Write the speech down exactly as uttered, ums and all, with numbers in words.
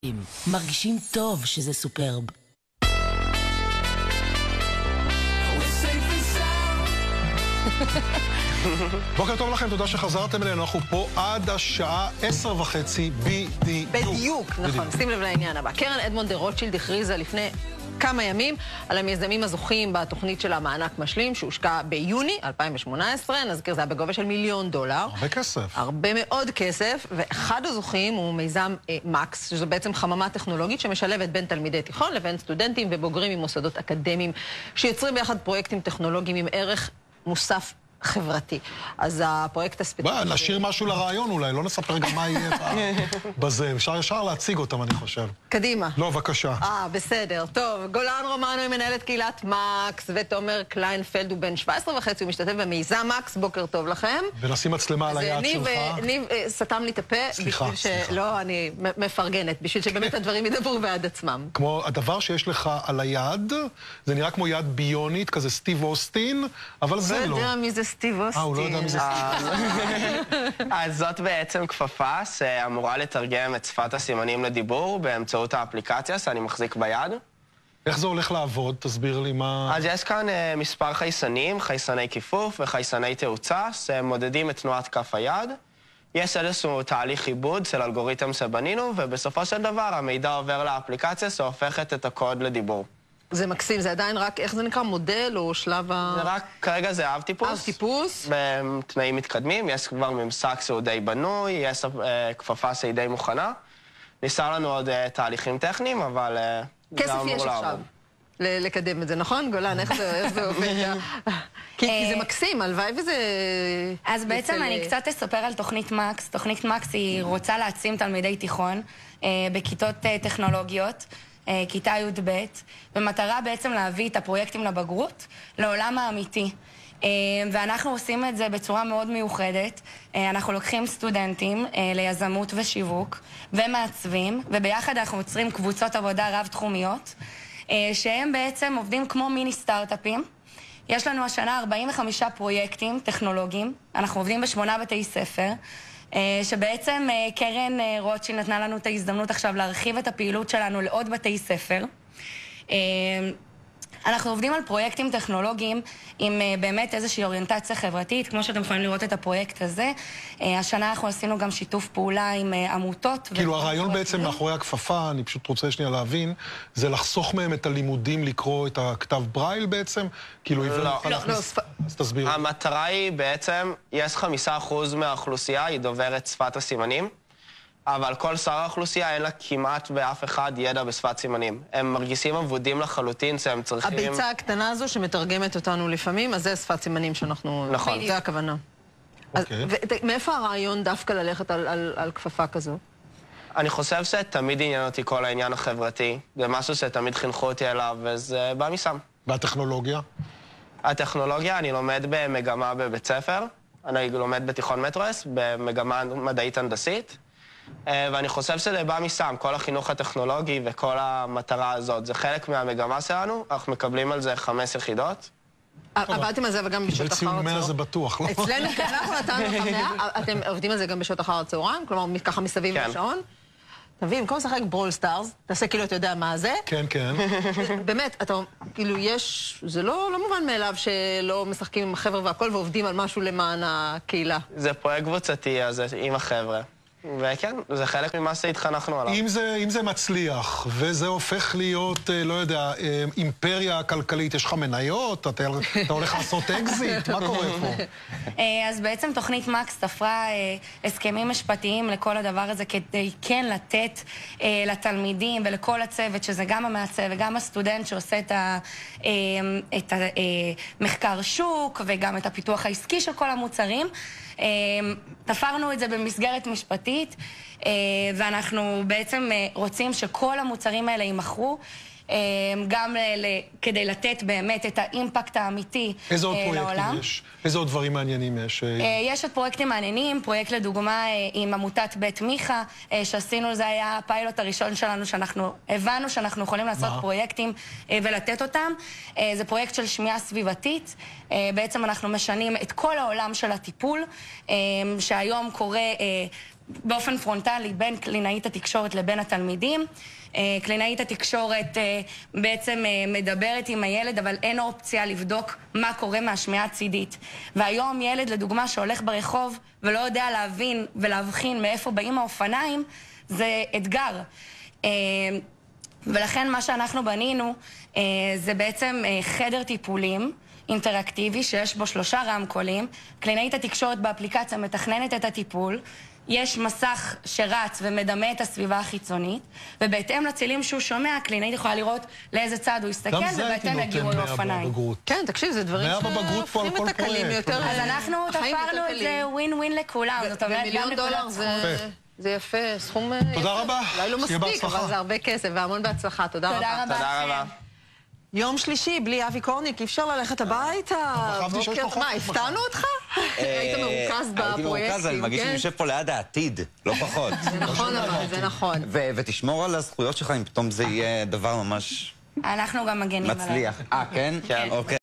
מרגישים טוב שזה סופרב. בוקר טוב לכם, תודה שחזרתם אלינו, אנחנו פה עד השעה עשר וחצי בדיוק. בדיוק, נכון, שים לב לעניין הבא. קרן אדמונד דה רוטשילד הכריזה לפני כמה ימים על המיזמים הזוכים בתוכנית של המענק משלים שהושקע ביוני אלפיים שמונה עשרה, נזכיר זה היה בגובה של מיליון דולר. הרבה כסף. הרבה מאוד כסף, ואחד הזוכים הוא מיזם אה, מקס, שזו בעצם חממה טכנולוגית שמשלבת בין תלמידי תיכון לבין סטודנטים ובוגרים ממוסדות אקדמיים שיוצרים ביחד פרויקטים טכנולוגיים עם ערך מוסף חברתי. אז הפרויקט הספציפי... בוא, נשאיר משהו לרעיון אולי, לא נספר גם מה יהיה בזה. אפשר ישר להציג אותם, אני חושב. קדימה. לא, בבקשה. אה, בסדר. טוב, גולן רומנו היא מנהלת קהילת מקס, ותומר קליינפלד הוא בן שבע עשרה וחצי, הוא משתתף במיזם מקס, בוקר טוב לכם. ונשים מצלמה על היד שלך. ניב סתם לי את הפה. סליחה, סליחה. לא, אני מפרגנת, בשביל שבאמת הדברים ידברו בעד עצמם. כמו הדבר שיש לך על היד, זה נראה כמו יד ביונית, כזה סטיב אוסטין, אבל זה לא. לא יודע מי זה סטיב אוסטין. אה, הוא לא יודע מי זה סטיב. אז זאת בעצם כפפה שאמורה לתרגם את שפת הסימנים לדיבור באמצעות האפליקציה שאני מחזיק ביד. איך זה הולך לעבוד? תסביר לי מה... אז יש כאן uh, מספר חייסנים, חייסני כיפוף וחייסני תאוצה, שמודדים את תנועת כף היד. יש איזשהו תהליך עיבוד של אלגוריתם שבנינו, ובסופו של דבר המידע עובר לאפליקציה שהופכת את הקוד לדיבור. זה מקסים, זה עדיין רק, איך זה נקרא, מודל או שלב ה... זה רק, כרגע זה אב טיפוס. אב טיפוס. בתנאים מתקדמים, יש כבר ממשק שהוא די בנוי, יש uh, כפפה שהיא די מוכנה. ניסה לנו עוד uh, תהליכים טכניים, אבל... Uh, כסף יש עכשיו לקדם את זה, נכון? גולן, איך זה עובד? כי זה מקסים, הלוואי וזה... אז בעצם אני קצת אספר על תוכנית מקס. תוכנית מקס היא רוצה להעצים תלמידי תיכון בכיתות טכנולוגיות, כיתה י' ב', במטרה בעצם להביא את הפרויקטים לבגרות לעולם האמיתי. ואנחנו עושים את זה בצורה מאוד מיוחדת. אנחנו לוקחים סטודנטים ליזמות ושיווק ומעצבים, וביחד אנחנו יוצרים קבוצות עבודה רב-תחומיות, שהם בעצם עובדים כמו מיני סטארט-אפים. יש לנו השנה ארבעים וחמישה פרויקטים טכנולוגיים, אנחנו עובדים בשמונה בתי ספר, שבעצם קרן רוטשילד נתנה לנו את ההזדמנות עכשיו להרחיב את הפעילות שלנו לעוד בתי ספר. אנחנו עובדים על פרויקטים טכנולוגיים עם באמת איזושהי אוריינטציה חברתית, כמו שאתם יכולים לראות את הפרויקט הזה. השנה אנחנו עשינו גם שיתוף פעולה עם עמותות. כאילו הרעיון בעצם מאחורי הכפפה, אני פשוט רוצה שנייה להבין, זה לחסוך מהם את הלימודים לקרוא את הכתב ברייל בעצם? כאילו עיוור יוכל להכניס... אז תסביר. המטרה היא בעצם, יש חמישה אחוז מהאוכלוסייה, היא דוברת שפת הסימנים. אבל כל שר האוכלוסייה אין לה כמעט באף אחד ידע בשפת סימנים. הם מרגישים עבודים לחלוטין שהם צריכים... הביצה הקטנה הזו שמתרגמת אותנו לפעמים, אז זה שפת סימנים שאנחנו... נכון. זה הכוונה. אוקיי. מאיפה הרעיון דווקא ללכת על, על, על כפפה כזו? אני חושב שתמיד עניין אותי כל העניין החברתי. זה משהו שתמיד חינכו אותי אליו, וזה בא משם. והטכנולוגיה? הטכנולוגיה, אני לומד במגמה בבית ספר. אני לומד בתיכון מטרוס, במגמה מדעית הנדסית. ואני חושב שזה בא משם, כל החינוך הטכנולוגי וכל המטרה הזאת. זה חלק מהמגמה שלנו, אנחנו מקבלים על זה חמש יחידות. עבדתם על זה וגם בשעות אחר הצהריים? ציון מאה זה בטוח, לא? אצלנו, אנחנו נתנו לך מאה, אתם עובדים על זה גם בשעות אחר הצהריים? כלומר, ככה מסביב לשעון? תביא, במקום לשחק ברול סטארס, תעשה כאילו אתה יודע מה זה. כן, כן. באמת, אתה, כאילו יש, זה לא, לא מובן מאליו שלא משחקים עם החבר'ה והכל ועובדים על משהו למען הקהילה. זה פרויקט קבוצתי, אז זה עם החבר'ה. וכן, זה חלק ממה שהתחנכנו עליו. אם זה, אם זה מצליח, וזה הופך להיות, לא יודע, אימפריה כלכלית, יש לך מניות, אתה, אתה הולך לעשות אקזיט, מה קורה פה? אז בעצם תוכנית מקס תפרה הסכמים משפטיים לכל הדבר הזה, כדי כן לתת לתלמידים ולכל הצוות, שזה גם המעצב וגם הסטודנט שעושה את, ה, את המחקר שוק, וגם את הפיתוח העסקי של כל המוצרים. תפרנו את זה במסגרת משפטית, ואנחנו בעצם רוצים שכל המוצרים האלה יימכרו, גם כדי לתת באמת את האימפקט האמיתי לעולם. איזה עוד פרויקטים יש? איזה עוד דברים מעניינים יש? יש עוד פרויקטים מעניינים, פרויקט לדוגמה עם עמותת בית מיכה, שעשינו, זה היה הפיילוט הראשון שלנו, שאנחנו הבנו שאנחנו יכולים לעשות פרויקטים ולתת אותם. זה פרויקט של שמיעה סביבתית. בעצם אנחנו משנים את כל העולם של הטיפול, שהיום קורה באופן פרונטלי בין קלינאית התקשורת לבין התלמידים. קלינאית התקשורת בעצם מדברת עם הילד, אבל אין אופציה לבדוק מה קורה מהשמיעה הצידית. והיום ילד, לדוגמה, שהולך ברחוב ולא יודע להבין ולהבחין מאיפה באים האופניים, זה אתגר. ולכן מה שאנחנו בנינו זה בעצם חדר טיפולים אינטראקטיבי שיש בו שלושה רמקולים. קלינאית התקשורת באפליקציה מתכננת את הטיפול, יש מסך שרץ ומדמה את הסביבה החיצונית, ובהתאם לצלילים שהוא שומע, הקלינאית יכולה לראות לאיזה צד הוא יסתכל, ובהתאם יגיעו לאופניים. כן, תקשיב, זה דברים שהופכים את הקלים יותר... אז אנחנו תפרנו את זה ווין ווין לכולם. ומיליון דולר זה יפה, סכום... תודה רבה. אולי לא מספיק, אבל זה הרבה כסף, והמון בהצלחה. תודה רבה. תודה רבה. יום שלישי, בלי אבי קורניק, אי אפשר ללכת הביתה. מה, הפתענו אותך? היית מרוכז בפרויקטים. הייתי מרוכז, אני מרגיש שאני יושב פה ליד העתיד, לא פחות. זה נכון, אבל זה נכון. ותשמור על הזכויות שלך, אם פתאום זה יהיה דבר ממש... אנחנו גם מגנים עליו. מצליח. אה, כן? כן. אוקיי.